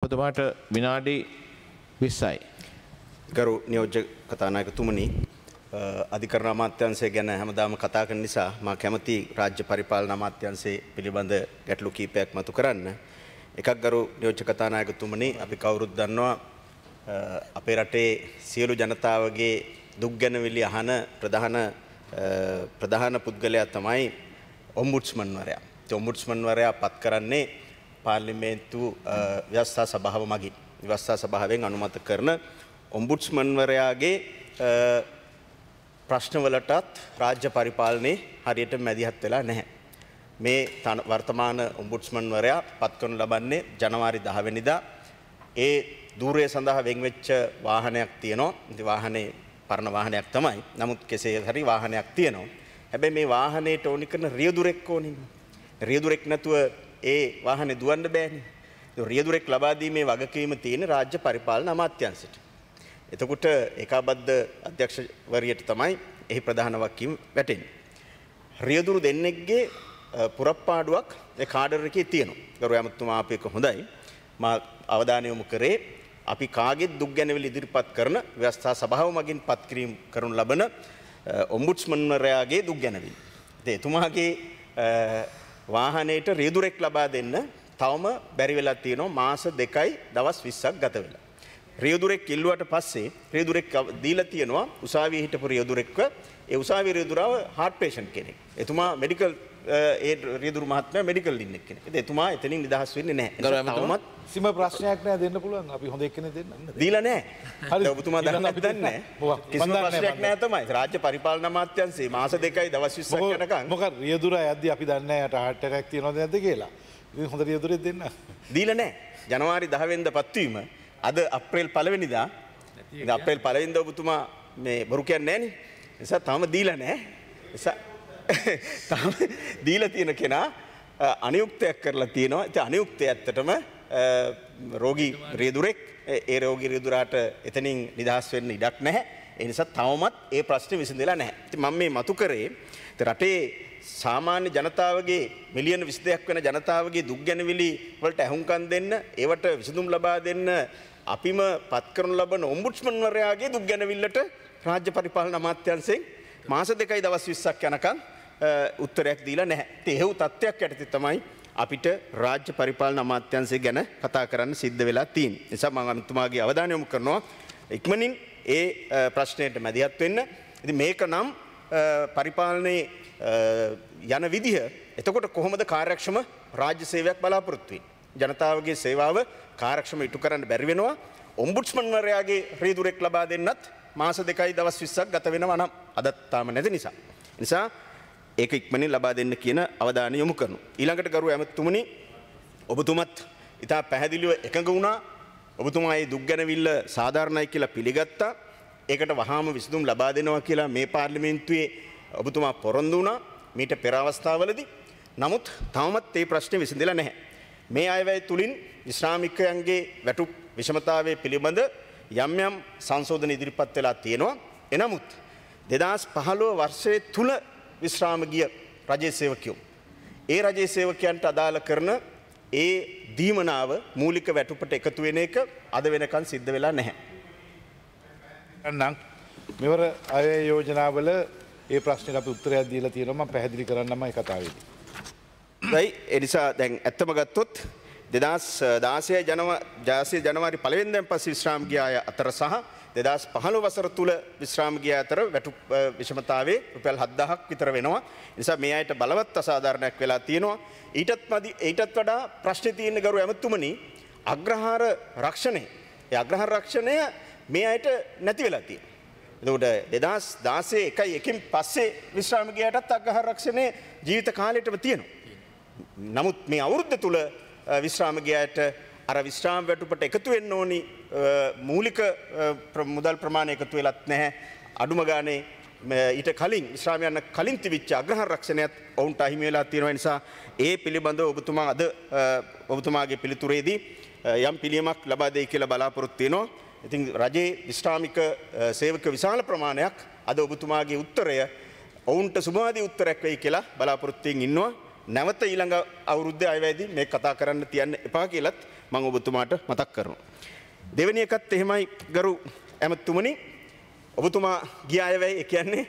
ඔබතුමාට විනාඩි 20යි. ගරු නියෝජ්‍ය කතානායකතුමනි, අධිකරණ අමාත්‍යාංශය ගැන හැමදාම කතා කරන නිසා මා කැමති රාජ්‍ය පරිපාලන අමාත්‍යාංශය පිළිබඳ ගැටලු කීපයක් මතු කරන්න. එකක් ගරු නියෝජ්‍ය කතානායකතුමනි, අපි කවුරුත් දන්නවා අපේ රටේ සියලු ජනතාවගේ දුක් ගැනවිලි අහන ප්‍රධාන පුද්ගලයා තමයි ඔම්බුඩ්ස්මන්වරයා. ඒ ඔම්බුඩ්ස්මන්වරයා පත් කරන්නේ පාර්ලිමේන්තු ව්‍යවස්ථා සභාව මගින්. ව්‍යවස්ථා සභාවෙන් අනුමත කරන ඔම්බුඩ්ස්මන්වරයාගේ ප්‍රශ්නවලටත් රාජ්‍ය පරිපාලනයේ හරියට මැදිහත් වෙලා නැහැ. මේ වර්තමාන ඔම්බුඩ්ස්මන්වරයා පත් කරනු ලබන්නේ ජනවාරි 10 වෙනිදා. ඒ ධූරය සඳහා වෙන් වෙච්ච වාහනයක් තියෙනවා. ඉතින් වාහනේ පරණ වාහනයක් තමයි. නමුත් කෙසේ හරි වාහනයක් තියෙනවා. හැබැයි මේ වාහනේට ඕනි කරන රියදුරෙක් ඕනේ. රියදුරෙක් නැතුව ඒ වාහනේ දුවන්න බෑනේ. ඒ රියදුරෙක් ලබා දීමේ වගකීම තියෙන රාජ්‍ය පරිපාලන අමාත්‍යාංශයට. එතකොට ඒකාබද්ධ අධ්‍යක්ෂවරියට තමයි එහි ප්‍රධාන වගකීම වැටෙන්නේ. රියදුරු දෙන්නෙක්ගේ පුරප්පාඩුවක් ඒ කාඩර් එකේ තියෙනවා. ගරු ඇමතුමා අප එක හොඳයි. මා අවධානය යොමු කරේ අපි කාගෙත් දුක් ගැනවිලි ඉදිරිපත් කරන ව්‍යවස්ථා සභාව මගින් පත් කිරීම කරනු ලබන ඔම්බුඩ්ස්මන්වරයාගේ දුක් ගැනවිලි. ඉතින් එතුමාගේ වාහනේට රියදුරෙක් ලබා දෙන්න තවම බැරි වෙලා තියෙනවා මාස 2යි දවස් 20ක් ගත වෙලා. රියදුරෙක් ඉල්ලුවට පස්සේ රියදුරෙක් දීලා තියෙනවා උසාවියේ හිටපු රියදුරෙක්ව. ඒ උසාවියේ රියදුරාව හાર્ට් පේෂන්ට් කෙනෙක්. එතුමා මෙඩිකල් ඒ රියදුරු මහත්මයා මෙඩිකල් ඉන්නේ කෙනෙක්. ඉතින් එතුමා එතනින් නිදහස් වෙන්නේ නැහැ. තවමත් කිසිම ප්‍රශ්නයක් නෑ දෙන්න පුළුවන්. අපි හොඳ එක්කෙනෙක් දෙන්න. දීලා නැහැ. හරි ඔබතුමා දන්න අපි දන්නේ නැහැ. කිසිම ප්‍රශ්නයක් නැහැ තමයි. රාජ්‍ය පරිපාලන අමාත්‍යාංශයේ මාස 2යි දවස් 20ක් යනකම් මොකද රියදුරා යද්දී අපි දන්නේ නැහැ යට හાર્ට් එකක් තියෙනවද නැද්ද කියලා. ඉතින් හොඳ රියදුරෙක් දෙන්න. දීලා නැහැ. ජනවාරි 10 වෙනිදා පත්වීම අද අප්‍රේල් 1 වෙනිදා. ඉතින් අප්‍රේල් 1 වෙනිදා ඔබතුමා මේ බොරු කියන්නේ නැහනේ. නිසා තාම දීලා නැහැ. නිසා තාම දීලා තියෙන කෙනා අනියුක්තයක් කරලා තියෙනවා. ඉතින් අනියුක්තය ඇත්තටම රෝගී රියදුරෙක්. ඒ රෝගී රියදුරාට එතනින් නිදහස් වෙන්න ඉඩක් නැහැ. ඒ නිසා තවමත් ඒ ප්‍රශ්නේ විසඳෙලා නැහැ. ඉතින් මම මේ මතු කරේ රටේ සාමාන්‍ය ජනතාවගේ මිලියන 22ක් වෙන ජනතාවගේ දුක් ගැනවිලි වලට ඇහුම්කන් දෙන්න, ඒවට විසඳුම් ලබා දෙන්න අපිම පත් කරනු ලබන ඔම්බුඩ්ස්මන්වරයාගේ දුක් ගැනවිල්ලට රාජ්‍ය පරිපාලන අමාත්‍යාංශයෙන් මාස 2යි දවස් 20ක් යනකම් උත්තරයක් දීලා නැහැ. ඉතින් එහෙව් තත්ත්වයක් යටතේ තමයි අපිට රාජ්‍ය පරිපාලන අමාත්‍යාංශය ගැන කතා කරන්න සිද්ධ වෙලා තියෙන්නේ. ඒ නිසා මම අමතුමාගේ අවධානය යොමු කරනවා ඉක්මනින් ඒ ප්‍රශ්නයට මැදිහත් වෙන්න. ඉතින් මේක නම් පරිපාලනයේ යන විදිහ එතකොට කොහොමද කාර්යක්ෂම රාජ්‍ය සේවයක් බලාපොරොත්තු වෙන්නේ? ජනතාවගේ සේවාව කාර්යක්ෂම ඉටු කරන්න බැරි වෙනවා. ඔම්බුඩ්ස්මන්වරයාගේ රියදුරෙක් ලබා දෙන්නත් මාස 2යි දවස් 20ක් ගත වෙනවා නම් අදත් තාම නැති නිසා. නිසා ඒක ඉක්මනින් ලබා දෙන්න කියන අවධානය යොමු කරනවා. ඊළඟට ගරු ඇමතුමනි, ඔබතුමත් ඉතා පැහැදිලිව එකඟ වුණා. ඔබතුමා මේ දුක් ගැනවිල්ල සාධාරණයි කියලා පිළිගත්තා. ඒකට වහාම විසඳුම් ලබා දෙනවා කියලා මේ පාර්ලිමේන්තුවේ ඔබතුමා පොරොන්දු වුණා මීට පෙර අවස්ථාවලදී. නමුත් තවමත් මේ ප්‍රශ්නේ විසඳෙලා නැහැ. මේ අයවැය තුලින් විශ්‍රාමිකයන්ගේ වැටුප් විෂමතාවයේ පිළිබඳ යම් යම් සංශෝධන ඉදිරිපත් වෙලා තියෙනවා. එනමුත් 2015 වර්ෂයේ තුල විශ්‍රාම ගිය රජයේ සේවකයෝ ඒ රජයේ සේවකයන්ට අදාළ කරන ඒ දීමනාව මූලික වැටුපට එකතු වෙන එක අද වෙනකන් සිද්ධ වෙලා නැහැ. අන්නම් මෙවර අය යෝජනාවල ඒ ප්‍රශ්නෙට අපි උත්තරයක් දීලා තියෙනවා. මම පැහැදිලි කරන්නම ඒ කතාවේදී. ඒ නිසා දැන් ඇත්තම ගත්තොත් 2016 ජනවාරි 1 වෙනිදාන් පස්සේ විශ්‍රාම ගිය අය අතර සහ 2015 වසර තුල විශ්‍රාම ගිය අතර වැටුප් විෂමතාවයේ රුපියල් 7000ක් විතර වෙනවා. ඒ නිසා මේ අයට බලවත් අසාධාරණයක් වෙලා තියෙනවා. ඊටත් වඩා ප්‍රශ්නේ තියෙන ගරු ඇමතුමනි අග්‍රහාර රක්ෂණය. ඒ අග්‍රහාර රක්ෂණය මේ අයට නැති වෙලා තියෙනවා. එතකොට 2016 1න් පස්සේ විශ්‍රාම ගියයටත් අග්‍රහාර රක්ෂණය ජීවිත කාලයටම තියෙනවා. නමුත් මේ අවුරුද්ද තුල විශ්‍රාම ගියයට අර විශ්‍රාම වැටුපට එකතු වෙන්න ඕනි මූලික මුදල් ප්‍රමාණය එකතු වෙලත් නැහැ. අඩුම ගානේ ඊට කලින් විශ්‍රාම යන කලින් තිබිච්ච අග්‍රහාර රක්ෂණයත් ඔවුන්ට අහිමි වෙලා තියෙනවා. නිසා ඒ පිළිබඳව ඔබතුමා අද ඔබතුමාගේ පිළිතුරේදී යම් පිළියමක් ලබා දෙයි කියලා බලාපොරොත්තු වෙනවා. ඉතින් රජයේ විශ්‍රාමික සේවක විශාල ප්‍රමාණයක් අද ඔබතුමාගේ උත්තරය ඔවුන්ට සුබවාදී උත්තරයක් වෙයි කියලා බලාපොරොත්තුෙන් ඉන්නවා. නැවත ඊළඟ අවුරුද්දේ අයවැයදී මේ කතා කරන්න තියන්න එපා කියලත් මම ඔබතුමාට මතක් කරනවා. දෙවෙනි එකත් එහෙමයි ගරු ඇමතුමනි. ඔබතුමා ගිය අයවැයි ඒ කියන්නේ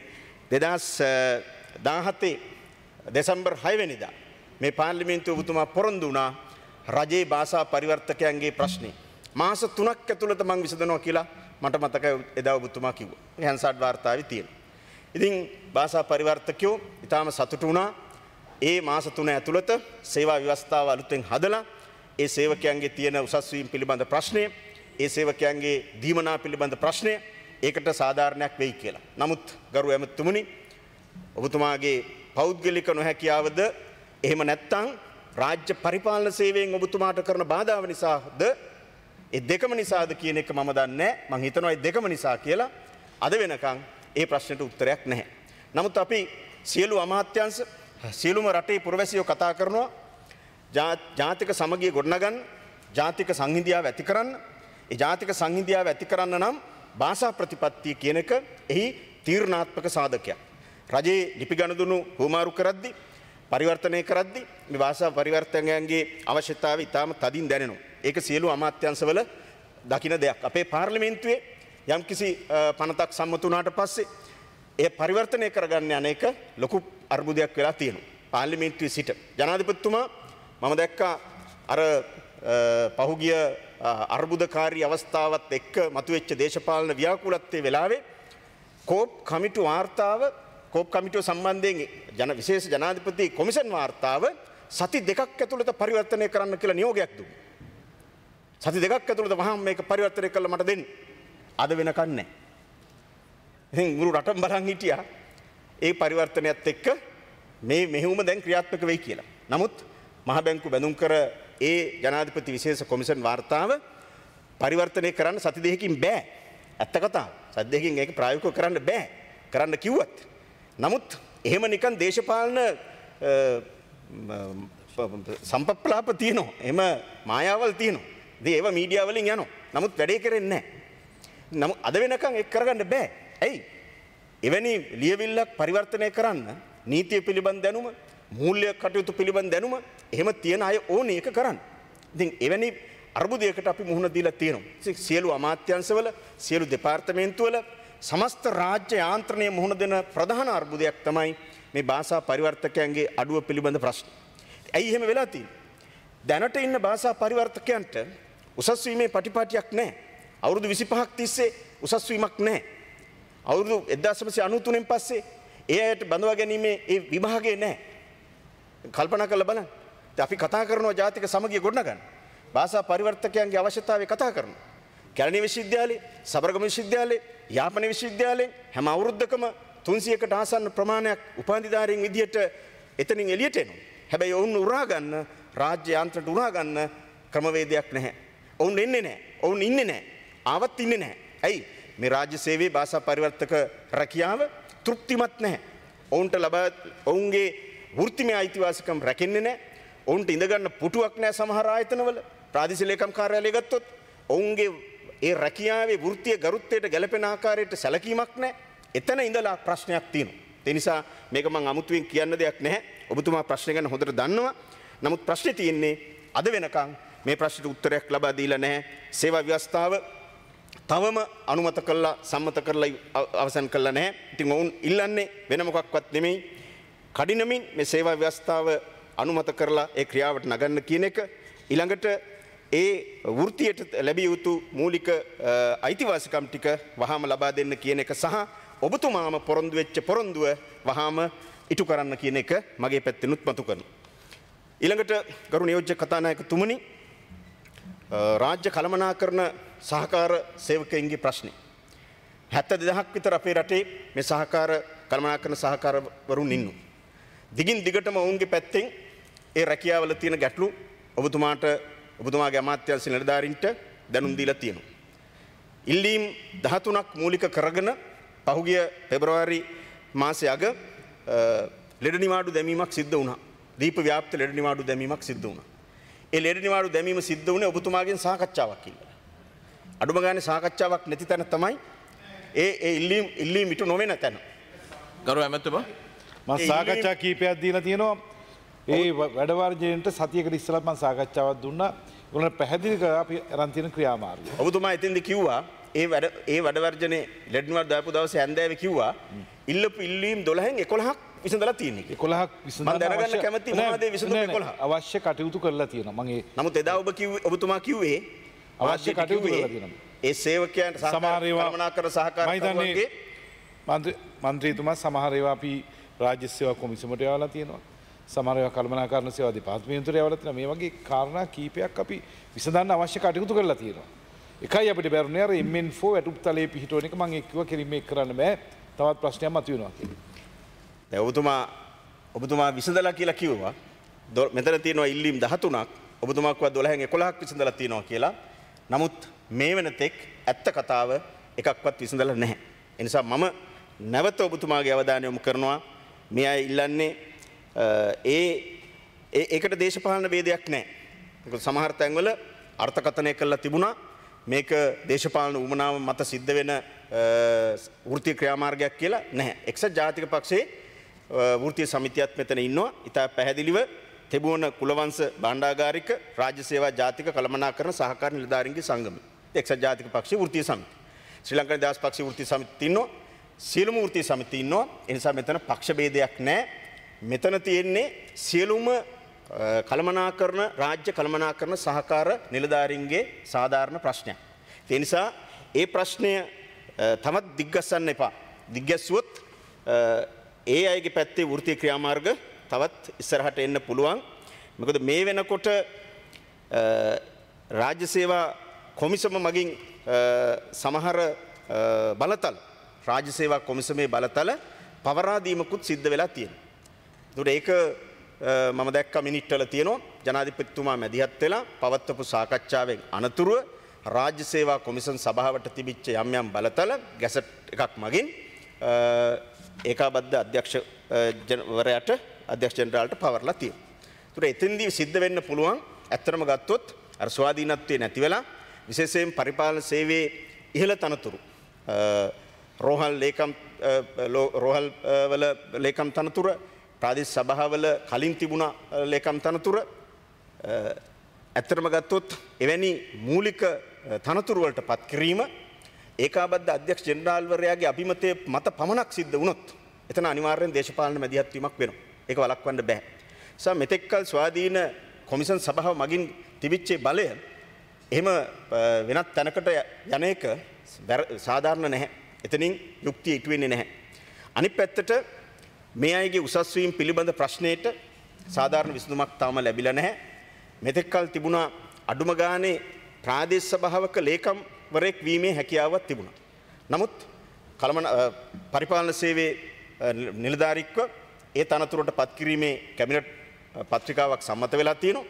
2017 දෙසැම්බර් 6 වෙනිදා මේ පාර්ලිමේන්තුව ඔබතුමා පොරොන්දු වුණා රජයේ භාෂා පරිවර්තකයන්ගේ ප්‍රශ්නේ. මාස 3ක් ඇතුළත මම විසඳනවා කියලා මට මතකයි එදා ඔබතුමා කිව්වා. ඒ හන්සාඩ් වාර්තාවේ තියෙනවා. ඉතින් භාෂා පරිවර්තකයෝ ඊටාම සතුටු වුණා. ඒ මාස 3 ඇතුළත සේවා ව්‍යවස්ථාව අලුතෙන් හදලා ඒ සේවකයන්ගේ තියෙන උසස් වීම පිළිබඳ ප්‍රශ්නය, ඒ සේවකයන්ගේ දීමනා පිළිබඳ ප්‍රශ්නය ඒකට සාධාරණයක් වෙයි කියලා. නමුත් ගරු ඇමතුමනි ඔබතුමාගේ පෞද්ගලික නොහැකියාවද එහෙම නැත්නම් රාජ්‍ය පරිපාලන සේවයෙන් ඔබතුමාට කරන බාධාව නිසාද ඒ දෙකම නිසාද කියන එක මම දන්නේ නැහැ. මම හිතනවා ඒ දෙකම නිසා කියලා. අද වෙනකන් ඒ ප්‍රශ්නෙට උත්තරයක් නැහැ. නමුත් අපි සියලු අමාත්‍යංශ සියලුම රටේ පුරවැසියෝ කතා කරනවා ජාතික සමගිය ගොඩනගන්න, ජාතික සංහිඳියාව ඇති කරන්න. ඒ ජාතික සංහිඳියාව ඇති කරන්න නම් භාෂා ප්‍රතිපත්තිය කියන එක එහි තීරණාත්මක සාධකයක්. රජයේ ලිපි ගණදුණු හුවමාරු කරද්දී පරිවර්තනය කරද්දී මේ භාෂා පරිවර්තනයන්ගේ අවශ්‍යතාවය ඉතාම තදින් දැනෙනවා. ඒක සියලු අමාත්‍යංශවල දකින්න දෙයක්. අපේ පාර්ලිමේන්තුවේ යම්කිසි පනතක් සම්මත වුණාට පස්සේ ඒ පරිවර්තනය කරගන්න යන එක ලොකු අර්බුදයක් වෙලා තියෙනවා. පාර්ලිමේන්තුවේ සිට ජනාධිපතිතුමා මම දැක්කා අර පහුගිය අර්බුදකාරී අවස්ථාවත් එක්ක මතුවෙච්ච දේශපාලන ව්‍යාකූලත්වයේ වෙලාවේ කෝප් කමිටු වාර්තාව කෝප් කමිටුව සම්බන්ධයෙන් විශේෂ ජනාධිපති කොමිෂන් වාර්තාව සති දෙකක් ඇතුළත පරිවර්තනය කරන්න කියලා නියෝගයක් දුන්නා. සති දෙකක් ඇතුළත වහාම මේක පරිවර්තනය කළා මට දෙන්න. අද වෙනකන් නැහැ. ඉතින් මුළු රටම බලන් හිටියා ඒ පරිවර්තනයත් එක්ක මේ මෙහෙයුම දැන් ක්‍රියාත්මක වෙයි කියලා. නමුත් මහ බැංකු බැඳුම් කර ඒ ජනාධිපති විශේෂ කොමිෂන් වාර්තාව පරිවර්තනය කරන්න සති දෙකකින් බෑ. ඇත්ත කතාව. සති දෙකකින් ඒක ප්‍රායෝගිකව කරන්න බෑ. කරන්න කිව්වත්. නමුත් එහෙම නිකන් දේශපාලන සම්පප්පලාප තියෙනවා. එහෙම මායාවල් තියෙනවා. ඉතින් ඒව මීඩියා වලින් යනවා. නමුත් වැඩේ කරෙන්නේ නැහැ. නමුත් අද වෙනකන් ඒක කරගන්න බෑ. ඇයි? එවැනි ලියවිල්ලක් පරිවර්තනය කරන්න නීතිය පිළිබඳ දැනුම, මූල්‍ය කටයුතු පිළිබඳ දැනුම එහෙම තියෙන අය ඕනේ ඒක කරන්න. ඉතින් එවැනි අර්බුදයකට අපි මුහුණ දීලා තියෙනවා. සියලු අමාත්‍යංශවල, සියලු දෙපාර්තමේන්තුවල සමස්ත රාජ්‍ය යාන්ත්‍රණය මුහුණ දෙන ප්‍රධාන අර්බුදයක් තමයි මේ භාෂා පරිවර්තකයන්ගේ අඩුව පිළිබඳ ප්‍රශ්න. ඇයි එහෙම වෙලා තියෙන්නේ? දැනට ඉන්න භාෂා පරිවර්තකයන්ට උසස් වීමේ පටිපාටියක් නැහැ. අවුරුදු 25ක් තිස්සේ උසස් වීමක් නැහැ. අවුරුදු 1993න් පස්සේ ඒ අයට බඳවා ගැනීමේ ඒ විභාගය නැහැ. කල්පනා කරලා බලන්න. අපි කතා කරනවා ජාතික සමගිය ගොඩනගන්න. භාෂා පරිවර්තකයන්ගේ අවශ්‍යතාවය කතා කරනවා. කැලණි විශ්වවිද්‍යාලේ, සබරගම විශ්වවිද්‍යාලේ, යාපන විශ්වවිද්‍යාලේ හැම අවුරුද්දකම 300කට ආසන්න ප්‍රමාණයක් උපාධිධාරීන් විදියට එතනින් එළියට එනවා. හැබැයි ඔවුන් උරා ගන්න රාජ්‍ය යාන්ත්‍රයට උරා ගන්න ක්‍රමවේදයක් නැහැ. ඔවුන් එන්නේ නැහැ. ඔවුන් ඉන්නේ නැහැ. ආවත් ඉන්නේ නැහැ. ඇයි? මේ රාජ්‍ය සේවයේ භාෂා පරිවර්තක රැකියාව තෘප්තිමත් නැහැ. ඔවුන්ට ඔවුන්ගේ වෘත්තිමය අයිතිවාසිකම් රැකෙන්නේ නැහැ. ඔවුන්ට ඉඳගන්න පුටුවක් නැහැ සමහර ආයතනවල. ප්‍රාදේශීය ලේකම් කාර්යාලය ගත්තොත් ඔවුන්ගේ ඒ රැකියාවේ වෘත්තීය ගරුත්වයට ගැලපෙන ආකාරයට සැලකීමක් නැහැ. එතන ඉඳලා ප්‍රශ්නයක් තියෙනවා. ඒ නිසා මේක මම අමුතුවෙන් කියන්න දෙයක් නැහැ. ඔබතුමා ප්‍රශ්න ගැන හොඳට දන්නවා. නමුත් ප්‍රශ්නේ තියෙන්නේ අද වෙනකන් මේ ප්‍රශ්නට උත්තරයක් ලබා දීලා නැහැ. සේවා ව්‍යවස්ථාව තවම අනුමත කළා සම්මත කරලා අවසන් කළා නැහැ. ඉතින් ඔවුන් ඉල්ලන්නේ වෙන මොකක්වත් නෙමෙයි. කඩිනමින් මේ සේවා ව්‍යවස්ථාව අනුමත කරලා ඒ ක්‍රියාවට නගන්න කියන එක. ඊළඟට ඒ වෘත්තියට ලැබිය යුතු මූලික අයිතිවාසිකම් ටික වහාම ලබා දෙන්න කියන එක සහ ඔබතුමාම පොරොන්දු වෙච්ච පොරොන්දුව වහාම ඉටු කරන්න කියන එක මගේ පැත්තෙනුත් මතු කරනවා. ඊළඟට ගරු නියෝජ්‍ය කතානායකතුමනි රාජ්‍ය කළමනාකරණ සහකාර සේවකයින්ගේ ප්‍රශ්නේ 72000ක් විතර අපේ රටේ මේ සහකාර කළමනාකරණ සහකාරවරුන් ඉන්නවා. දිගින් දිගටම ඔවුන්ගේ පැත්තෙන් ඒ රැකියාවල තියෙන ගැටලු ඔබතුමාගේ අමාත්‍යාංශ නිලධාරීන්ට දැනුම් දීලා තියෙනවා. ඉල්ලීම් 13ක් මූලික කරගෙන පහුගිය පෙබරවාරි මාසයේ අග ලෙඩ නිවාඩු දැමීමක් සිද්ධ වුණා. දීප ව්‍යාප්ත ලෙඩ නිවාඩු දැමීමක් සිද්ධ වුණා. ඒ ලෙඩ නිවාඩු දැමීම සිද්ධ වුණේ ඔබතුමාගෙන් සාකච්ඡාවක් ඉල්ලලා. අඩුම ගානේ සාකච්ඡාවක් නැති තැන තමයි ඒ ඉල්ලීම් ඉටු නොවන තැන. ගරු ඇමතුමා මම සාකච්ඡා කීපයක් දීලා තියෙනවා. ඒ වැඩ වර්ජනයට සතියකට ඉස්සෙල්ලා මම සාකච්ඡාවක් දුන්නා. ඒගොල්ලෝ පැහැදිලි කරලා අපි අරන් තියෙන ක්‍රියාමාර්ගය. ඔබතුමා එතෙන්ද කිව්වා ඒ වැඩ වර්ජනේ ලෙඩ්නවර් දාපු දවසේ හැන්දෑවේ කිව්වා ඉල්ලපු ඉල්ලීම් 12න් 11ක් විසඳලා තියෙනවා කියලා. 11ක් විසඳලා මම දැනගන්න කැමති මොනවද ඒ විසඳුම් 11? අවශ්‍ය කටයුතු කරලා තියෙනවා. මම ඒ නමුත් එදා ඔබතුමා කිව්වේ අවශ්‍ය කටයුතු කරලා තියෙනවා. ඒ සේවකයන්ට කළමනාකරන සහකාරීත්වයේ මන්ත්‍රීතුමා සමහර ඒවා අපි රාජ්‍ය සේවා කොමිසමට යවලා තියෙනවා. සමහර ඒවා කළමනාකරන සේවා දෙපාර්තමේන්තුවට යවලා තියෙනවා. මේ වගේ කාරණා කීපයක් අපි විසඳන්න අවශ්‍ය කටයුතු කරලා තියෙනවා. එකයි අපිට බැරුණේ අර MN4 වැටුප්තලයේ පිහිටවන එක මම කිව්වා කෙලින් මේක කරන්න බෑ. තවත් ප්‍රශ්නයක් මතුවෙනවා කියලා. දැන් ඔබතුමා විසඳලා කියලා කිව්වා. මෙතන තියෙනවා ඉල්ලීම් 13ක්. ඔබතුමා කිව්වා 12න් 11ක් විසඳලා තියෙනවා කියලා. නමුත් මේ වෙනතෙක් ඇත්ත කතාව එකක්වත් විසඳලා නැහැ. ඒ නිසා මම නැවත ඔබතුමාගේ අවධානය යොමු කරනවා මේ අය ඉල්ලන්නේ ඒකට දේශපාලන ભેදයක් නැහැ. මොකද සමහර තැන්වල අර්ථකථනය කළා තිබුණා මේක දේශපාලන උමනාව මත සිද්ධ වෙන වෘත්තීය ක්‍රියාමාර්ගයක් කියලා නැහැ. එක්සත් ජාතික පක්ෂයේ වෘත්තීය සමිතියත් මෙතන ඉන්නවා. ඉතා පැහැදිලිව තිබුණ කුලවංශ භාණ්ඩාගාරික රාජ්‍ය සේවා ජාතික කළමනාකරන සහකාර නිලධාරීන්ගේ සංගමය. එක්සත් ජාතික පක්ෂයේ වෘත්තීය සමිතිය. ශ්‍රී ලංකා නිදහස් පක්ෂයේ වෘත්තීය සමිතිය ඉන්නවා. සියලුම වෘත්තීය සමිති ඉන්නවා. ඒ නිසා මෙතන පක්ෂ ભેදයක් නැහැ. මෙතන තියෙන්නේ සියලුම කළමනාකරන රාජ්‍ය කළමනාකරන සහකාර නිලධාරීන්ගේ සාධාරණ ප්‍රශ්නයක්. ඒ නිසා ඒ ප්‍රශ්නය තමත් දිග්ගස්සන්න එපා. දිග්ගැස්සුවොත් ඒ අයගේ පැත්තේ වෘත්තීය ක්‍රියාමාර්ග තවත් ඉස්සරහට එන්න පුළුවන්. මොකද මේ වෙනකොට රාජ්‍ය සේවා කොමිසම මගින් සමහර බලතල රාජ්‍ය සේවා කොමිසමේ බලතල පවරා දීමකුත් සිද්ධ වෙලා තියෙනවා. ඒක මම දැක්ක මිනිත්වල තියෙනවා ජනාධිපතිතුමා මැදිහත් වෙලා පවත්වපු සාකච්ඡාවෙන් අනතුරුව රාජ්‍ය සේවා කොමිසම් සභාවට තිබිච්ච යම් යම් බලතල ගැසට් එකක් මගින් ඒකාබද්ධ අධ්‍යක්ෂවරයාට අධ්‍යක්ෂ ජෙනරාල්ට පවර්ලා තියෙනවා. ඒතර එතෙන්දී සිද්ධ වෙන්න පුළුවන් ඇත්තටම ගත්තොත් අර ස්වාධීනත්වයේ නැති වෙලා විශේෂයෙන් පරිපාලන සේවයේ ඉහළ තනතුරු රෝහල් ලේකම් රෝහල් වල ලේකම් තනතුර ප්‍රාදේශ සභාවල කලින් තිබුණ ලේකම් තනතුර ඇත්තටම ගත්තොත් එවැනි මූලික තනතුරු වලට පත් කිරීම ඒකාබද්ධ අධ්‍යක්ෂ ජෙනරාල්වරයාගේ අභිමතයේ මත පමණක් සිද්ධ වුණොත් එතන අනිවාර්යෙන් දේශපාලන මැදිහත් වීමක් වෙනවා. ඒක වළක්වන්න බෑ. නිසා මෙතෙක්කල් ස්වාධීන කොමිසම් සභාව මගින් තිබිච්ච බලය එහෙම වෙනත් තැනකට යන එක සාධාරණ නැහැ. එතනින් යුක්තිය ඉටු වෙන්නේ නැහැ. අනිත් පැත්තට මේ අයගේ උසස් වීම පිළිබඳ ප්‍රශ්නයට සාධාරණ විසඳුමක් තාම ලැබිලා නැහැ. මෙතෙක්කල් තිබුණා අඩුම ගානේ ප්‍රාදේශ සභාවක ලේකම්වරයෙක් වීමේ හැකියාවක් තිබුණා. නමුත් පරිපාලන සේවයේ නිලධාරීත්ව ඒ තනතුරට පත් කිරීමේ කැබිනට් පත්‍රිකාවක් සම්මත වෙලා තියෙනවා.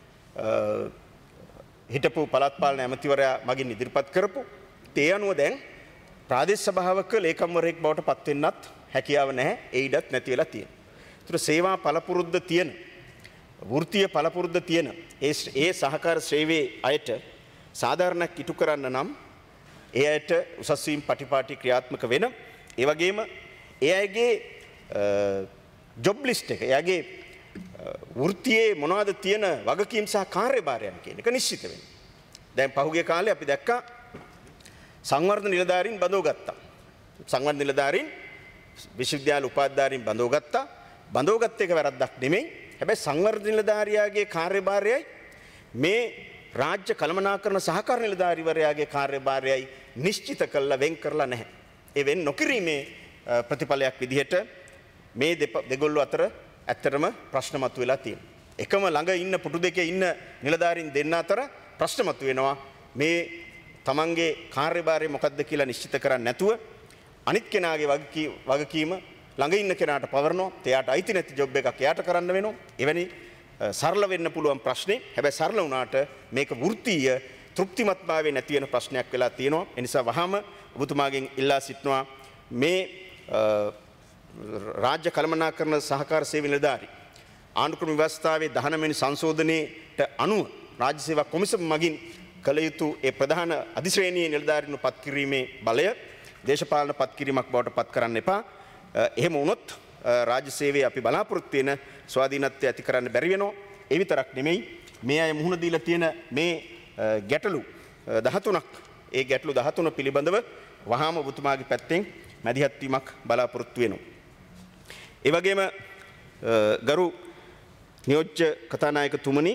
හිටපු පළාත් පාලන ඇමතිවරයා මගින් ඉදිරිපත් කරපු ඒ අනුව දැන් ප්‍රාදේශ සභාවක ලේකම්වරයෙක් බවට පත් වෙන්නත් හැකියාව නැහැ. ඒ ඉඩත් නැති වෙලා තියෙනවා. ඒතර සේවා පළපුරුද්ද තියෙන වෘත්තීය පළපුරුද්ද තියෙන ඒ සහකාර ශ්‍රේණියේ අයට සාධාරණක් ඉටු කරන්න නම් ඒ අයට උසස් වීම පටිපාටි ක්‍රියාත්මක වෙන ඒ වගේම ඒ අයගේ ජොබ් ලිස්ට් එක එයාගේ වෘත්තියේ මොනවද තියෙන වගකීම් සහ කාර්යභාරයන් කියන එක නිශ්චිත වෙනවා. දැන් පහුගිය කාලේ අපි දැක්කා සංවර්ධන නිලධාරීන් බඳව ගත්තා. සංවර්ධන නිලධාරීන් විශ්වවිද්‍යාල උපාධිධාරීන් බඳව ගත්තා. බඳවගත් එක වැරද්දක් නෙමෙයි. හැබැයි සංවර්ධන නිලධාරියාගේ කාර්යභාරයයි මේ රාජ්‍ය කළමනාකරන සහකාර නිලධාරිවරයාගේ කාර්යභාරයයි නිශ්චිත කළා වෙන් කරලා නැහැ. ඒ වෙන් නොකිරීමේ ප්‍රතිඵලයක් විදිහට මේ දෙගොල්ලෝ අතර ඇත්තටම ප්‍රශ්න මතුවලා තියෙනවා. එකම ළඟ ඉන්න පුටු දෙකේ ඉන්න නිලධාරීන් දෙන්න අතර ප්‍රශ්න මතුවෙනවා. මේ තමන්ගේ කාර්යභාරය මොකක්ද කියලා නිශ්චිත කරන්නේ නැතුව අනිත් කෙනාගේ වගකීම ළඟ ඉන්න කෙනාට පවරනවා. එයාට අයිති නැති ජොබ් එකක් එයාට කරන්න වෙනවා. එවැනි සරල වෙන්න පුළුවන් ප්‍රශ්නේ. හැබැයි සරල වුණාට මේක වෘත්තීය තෘප්තිමත්භාවයේ නැති වෙන ප්‍රශ්නයක් වෙලා තියෙනවා. ඒ නිසා වහාම ඔබතුමාගෙන් ඉල්ලා සිටිනවා මේ රාජ්‍ය කළමනාකරන සහකාර සේවා නිලධාරී ආණ්ඩුක්‍රම ව්‍යවස්ථාවේ 19 වෙනි සංශෝධනයේට අනුව රාජ්‍ය සේවා කොමිසම මගින් කළ යුතු ඒ ප්‍රධාන අධිශ්‍රේණියේ නිලධාරීන්ව පත් කිරීමේ බලය දේශපාලන පත් කිරීමක් බවට පත් කරන්න එපා. එහෙම වුණොත් රාජ්‍ය සේවයේ අපි බලාපොරොත්තු වෙන ස්වාධීනත්වය ඇති කරන්න බැරි වෙනවා. ඒ විතරක් නෙමෙයි මේ අය මුහුණ දීලා තියෙන මේ ගැටලු 13ක් ඒ ගැටලු 13 පිළිබඳව වහාම ඔබතුමාගේ පැත්තෙන් මැදිහත් වීමක් බලාපොරොත්තු වෙනවා. ඒ වගේම ගරු නියෝජ්‍ය කතානායකතුමනි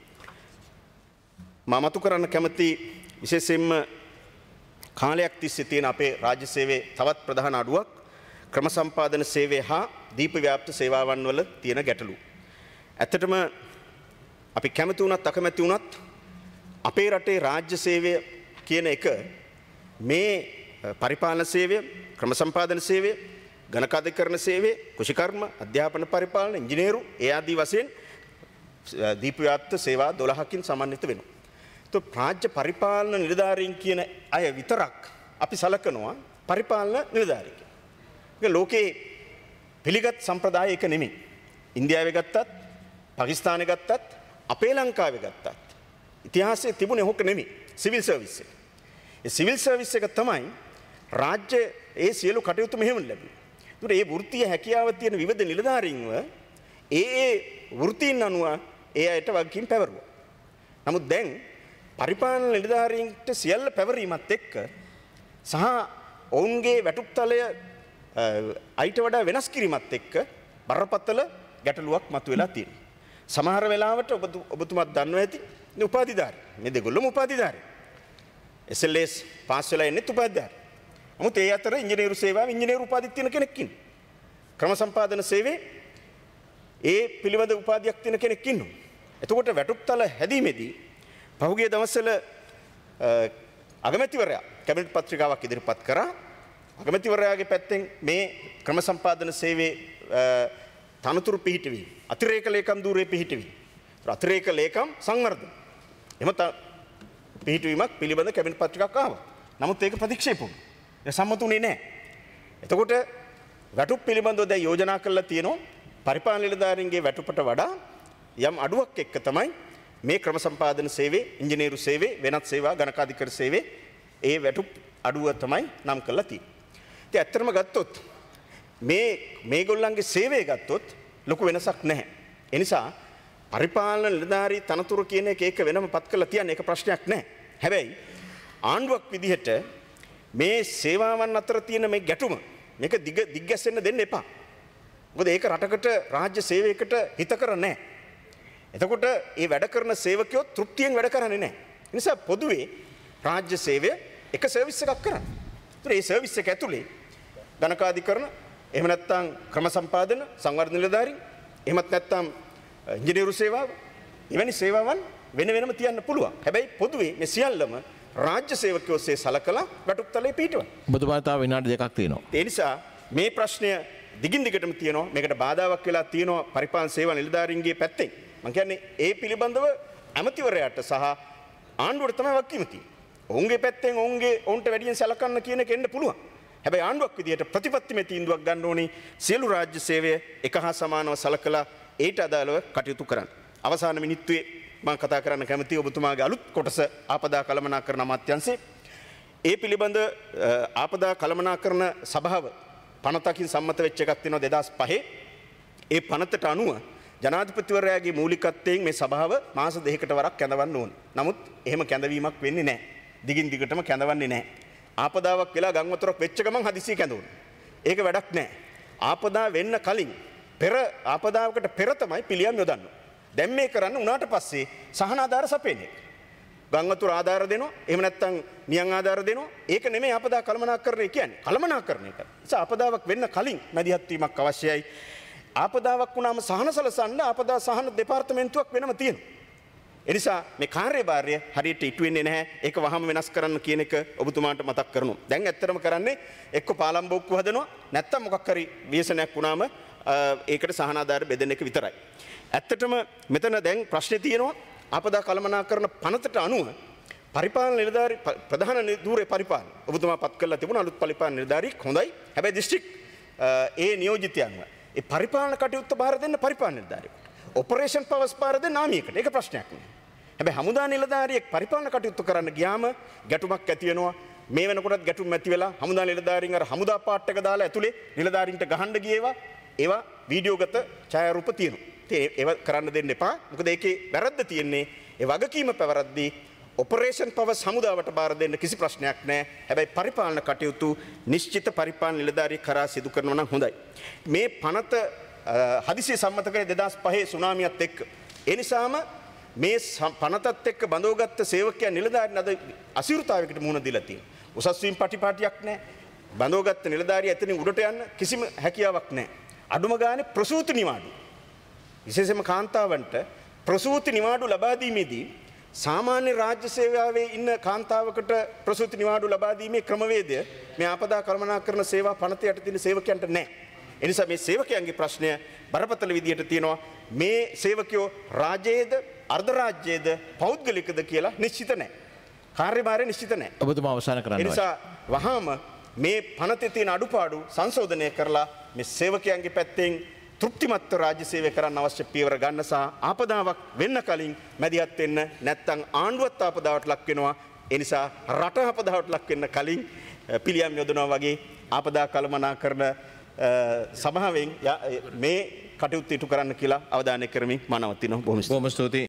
මම මතු කරන්න කැමති විශේෂයෙන්ම කාලයක් තිස්සේ තියෙන අපේ රාජ්‍ය සේවයේ තවත් ප්‍රධාන අඩුවක් ක්‍රම සම්පාදන සේවය හා දීප ව්‍යාප්ත සේවාවන් වල තියෙන ගැටලු. ඇත්තටම අපි කැමති වුණත් අකමැති වුණත් අපේ රටේ රාජ්‍ය සේවය කියන එක මේ පරිපාලන සේවය, ක්‍රම සම්පාදන සේවය, ගණකාධිකරණ සේවය, කුෂිකර්ම, අධ්‍යාපන පරිපාලන, ඉංජිනේරු ඒ ආදී වශයෙන් දීප ව්‍යාප්ත සේවා 12කින් සමන්විත වෙනවා. તો රාජ්‍ය පරිපාලන නිලධාරීන් කියන අය විතරක් අපි සලකනවා පරිපාලන නිලධාරීන්. ඒක ලෝකේ පිළිගත් සම්ප්‍රදාය එක නෙමෙයි. ඉන්දියාවේ ගත්තත්, පාකිස්තානේ ගත්තත්, අපේ ලංකාවේ ගත්තත් ඉතිහාසයේ තිබුණේ හොක නෙමෙයි. සිවිල් සර්විස් එක. ඒ සිවිල් සර්විස් එක තමයි රාජ්‍ය ඒ සියලු කටයුතු මෙහෙම ලැබුණේ. ඒතර මේ වෘත්තීය හැකියාව තියෙන විවිධ නිලධාරීන්ව ඒ වෘත්තීන් අනුව ඒ අයට වගකීම් පැවරුවා. නමුත් දැන් පරිපාලන නිලධාරීන්ට සියල්ල පැවරීමත් එක්ක සහ ඔවුන්ගේ වැටුප්තලය අයිට වඩා වෙනස් කිරීමත් එක්ක බරපතල ගැටලුවක් මතුවලා තියෙනවා. සමහර වෙලාවට ඔබතුමත් දන්නවා ඇති මේ උපාධිධාරී. මේ දෙගොල්ලම උපාධිධාරී. SLS පාස් වෙලා ඉන්නේ උපාධිධාරී. නමුත් ඒ අතර ඉංජිනේරු සේවාවේ ඉංජිනේරු උපාධියක් තියෙන කෙනෙක් ඉන්නවා. ක්‍රම සම්පාදන සේවයේ ඒ පිළිවෙද උපාධියක් තියෙන කෙනෙක් ඉන්නවා. එතකොට වැටුප්තල හැදීමේදී පහුගිය දවස්වල අගමැතිවරයා කැබිනට් පත්‍රිකාවක් ඉදිරිපත් කරා. අගමැතිවරයාගේ පැත්තෙන් මේ ක්‍රම සම්පාදන සේවයේ තනතුරු පිහිටවීම, අතිරේක ලේකම් ධූරයේ පිහිටවීම, අතිරේක ලේකම් සංවර්ධන එම පිහිටවීමක් පිළිබඳ කැබිනට් පත්‍රිකාවක් ආවා. නමුත් ඒක ප්‍රතික්ෂේප වුණා. ඒ සම්මතුනේ නැහැ. එතකොට වැටුප් පිළිබඳව දැන් යෝජනා කරලා තියෙනවා පරිපාලන නිලධාරීන්ගේ වැටුපට වඩා යම් අඩුවක් එක්ක තමයි මේ ක්‍රම සම්පාදන සේවයේ, ඉංජිනේරු සේවයේ, වෙනත් සේවා ගණකාධිකාරී සේවයේ ඒ වැටුප් අඩුව තමයි නම් කරලා තියෙන්නේ. ඉතින් ඇත්තටම ගත්තොත් මේගොල්ලන්ගේ සේවය ගත්තොත් ලොකු වෙනසක් නැහැ. ඒ නිසා පරිපාලන නිලධාරී තනතුරු කියන එක වෙනම පත් කරලා තියන්නේ ඒක ප්‍රශ්නයක් නැහැ. හැබැයි ආණ්ඩුවක් විදිහට මේ සේවාවන් අතර තියෙන මේ ගැටුම මේක දිග්ගැස්සෙන්න දෙන්න එපා. මොකද ඒක රටකට රාජ්‍ය සේවයකට හිතකර නැහැ. එතකොට මේ වැඩ කරන සේවකයෝ තෘප්තියෙන් වැඩ කරන්නේ නැහැ. ඒ නිසා පොදුවේ රාජ්‍ය සේවය එක සර්විස් එකක් කරන්න. ඒතර මේ සර්විස් එක ඇතුලේ ගණකාධිකරණ, එහෙම නැත්නම් ක්‍රම සම්පාදන, සංවර්ධන නිලධාරීන්, එහෙමත් නැත්නම් ඉංජිනේරු සේවාව, එවැනි සේවාවන් වෙන වෙනම තියන්න පුළුවන්. හැබැයි පොදුවේ මේ සියල්ලම රාජ්‍ය සේවකයෝසේ සලකලා වැටුප්තලේ පිටවන. ඔබතුමාට තව විනාඩි දෙකක් තියෙනවා. ඒ නිසා මේ ප්‍රශ්නය දිගින් දිගටම තියෙනවා. මේකට බාධාවක් වෙලා තියෙනවා පරිපාලන සේවා නිලධාරීන්ගේ පැත්තෙන්. මම කියන්නේ ඒ පිළිබඳව ඇමතිවරයාට සහ ආණ්ඩුවට තමයි වගකීම තියෙන්නේ. ඔවුන්ගේ පැත්තෙන් ඔවුන්ට වැඩියෙන් සලකන්න කියන එක එන්න පුළුවන්. හැබැයි ආණ්ඩුවක් විදියට ප්‍රතිපත්තිමය තීන්දුවක් ගන්න ඕනේ සියලු රාජ්‍ය සේවය එක හා සමානව සලකලා ඒට අදාළව කටයුතු කරන්න. අවසාන මිනිත්තුවේ මම කතා කරන්න කැමතියි ඔබතුමාගේ අලුත් කොටස ආපදා කළමනාකරණ අමාත්‍යාංශයේ. ඒ පිළිබඳ ආපදා කළමනාකරණ සභාව පනතකින් සම්මත වෙච්ච එකක් තියෙනවා 2005. ඒ පනතට අනුව ජනාධිපතිවරයාගේ මූලිකත්වයෙන් මේ සභාව මාස 2කට වරක් කැඳවන්න ඕන. නමුත් එහෙම කැඳවීමක් වෙන්නේ නැහැ. දිගින් දිගටම කැඳවන්නේ නැහැ. ආපදාවක් වෙලා ගම් වතුරක් වෙච්ච ගමන් හදිසිය කැඳවන්න. ඒක වැඩක් නැහැ. ආපදා වෙන්න කලින් ආපදාවකට පෙර තමයි පිළියම් යොදන්න. දැන් මේ කරන්න උනාට පස්සේ සහන ආධාර සපයන්නේ. ගම් වතුර ආධාර දෙනවා. එහෙම නැත්නම් නියං ආධාර දෙනවා. ඒක නෙමෙයි ආපදා කළමනාකරණය කියන්නේ. කළමනාකරණය කරන්නේ. ආපදාවක් වෙන්න කලින් මැදිහත් වීමක් අවශ්‍යයි. ආපදාවක් වුණාම සහන සලසන්න ආපදා සහන දෙපාර්තමේන්තුවක් වෙනම තියෙනවා. ඒ නිසා මේ කාර්යභාරය හරියට ඉටු වෙන්නේ නැහැ. ඒක වහම වෙනස් කරන්න කියන එක ඔබතුමාට මතක් කරනවා. දැන් ඇත්තටම කරන්නේ එක්ක පාලම් බොක්කු හදනවා නැත්නම් මොකක් හරි ව්‍යසනයක් වුණාම ඒකට සහන ආධාර බෙදෙන එක විතරයි. ඇත්තටම මෙතන දැන් ප්‍රශ්නේ තියෙනවා ආපදා කළමනාකරණ පනතට අනුව පරිපාලන නිලධාරී ප්‍රධාන ධූරේ පරිපාලන ඔබතුමා පත් කරලා තිබුණ අලුත් පරිපාලන නිලධාරී හොඳයි. හැබැයි දිස්ත්‍රික් ඒ නියෝජිතයන්ව ඒ පරිපාලන කටයුත්ත බාර දෙන්න පරිපාලන නිලධාරියෙක්. ඔපරේෂන් පවර්ස් බාර දෙන්න නාමියකට. ඒක ප්‍රශ්නයක් නෙවෙයි. හැබැයි හමුදා නිලධාරියෙක් පරිපාලන කටයුතු කරන්න ගියාම ගැටුමක් ඇති වෙනවා. මේ වෙනකොටත් ගැටුම් ඇති වෙලා හමුදා නිලධාරීන් අර හමුදා පාට් එක දාලා ඇතුලේ නිලධාරීන්ට ගහන්න ගියේවා. ඒවා වීඩියෝගත ඡායාරූප තියෙනවා. ඒව කරන්න දෙන්න එපා. මොකද ඒකේ වැරද්ද තියෙන්නේ ඒ වගකීම පැවරද්දී ඔපරේෂන් පවර් සමුදාවට බාර දෙන්න කිසි ප්‍රශ්නයක් නැහැ. හැබැයි පරිපාලන කටයුතු නිශ්චිත පරිපාලන නිලධාරී කරා සිදු කරනවා නම් හොඳයි. මේ පනත හදිසිය සම්මත කරේ 2005 සුනාමියත් එක්ක. ඒ නිසාම මේ පනතත් එක්ක බඳවගත්ත සේවකයන් නිලධාරීන් අද අසිරුතාවයකට මුහුණ දීලා තියෙනවා. උසස් වීම පටිපාටියක් නැහැ. බඳවගත්ත නිලධාරියා එතනින් උඩට යන්න කිසිම හැකියාවක් නැහැ. අඩුම ගානේ ප්‍රසූති නිවාඩු. විශේෂයෙන්ම කාන්තාවන්ට ප්‍රසූති නිවාඩු ලබා දීමේදී සාමාන්‍ය රාජ්‍ය සේවාවේ ඉන්න කාන්තාවකට ප්‍රසූති නිවාඩු ලබා දීමේ ක්‍රමවේදය මේ ආපදා කළමනාකරණ සේවා පනත යටතේ තියෙන සේවකයන්ට නැහැ. ඒ නිසා මේ සේවකයන්ගේ ප්‍රශ්නය බරපතල විදියට තියෙනවා. මේ සේවකයෝ රාජ්‍යයේද අර්ධ රාජ්‍යයේද පෞද්ගලිකද කියලා නිශ්චිත නැහැ. කාර්යභාරය නිශ්චිත නැහැ. ඔබතුමා අවසන් කරන්න ඒ නිසා වහාම මේ පනතේ තියෙන අඩුපාඩු සංශෝධනය කරලා මේ සේවකයන්ගේ පැත්තෙන් තෘප්තිමත්ව රාජ්‍ය සේවය කරන්න අවශ්‍ය පියවර ගන්න සහ ආපදාවක් වෙන්න කලින් මැදිහත් වෙන්න නැත්නම් ආණ්ඩුවත් ආපදාවට ලක් වෙනවා. ඒ නිසා රට ආපදාවට ලක් වෙන්න කලින් පිළියම් යොදනවා වගේ ආපදා කළමනාකරණ සභාවෙන් මේ කටයුතු ඉටු කරන්න කියලා අවධානය කරමින් මම නවතිනවා. බොහොම ස්තුතියි.